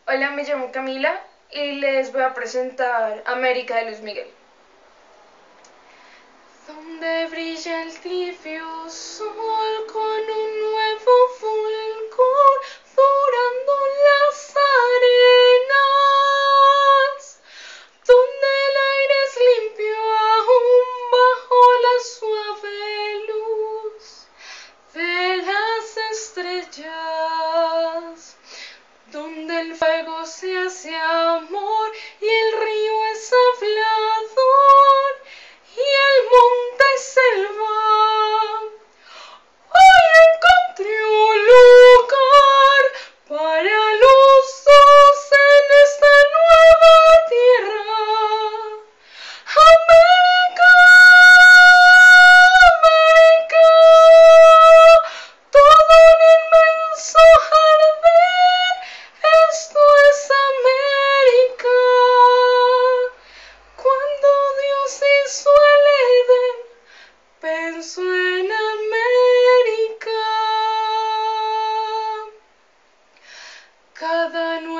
Hola, me llamo Camila y les voy a presentar América de Luis Miguel. Donde brilla el tibio sol con un nuevo fulgor, dorando las arenas, donde el aire es limpio aún bajo la suave luz de las estrellas, donde el fuego se hace amor y el río es hablador y el monte es selva. Hoy encontré un lugar para los dos en esta nueva tierra. América, América, todo un inmenso jardín. Esto es América. Cuando Dios hizo el Edén, pensó en América. Cada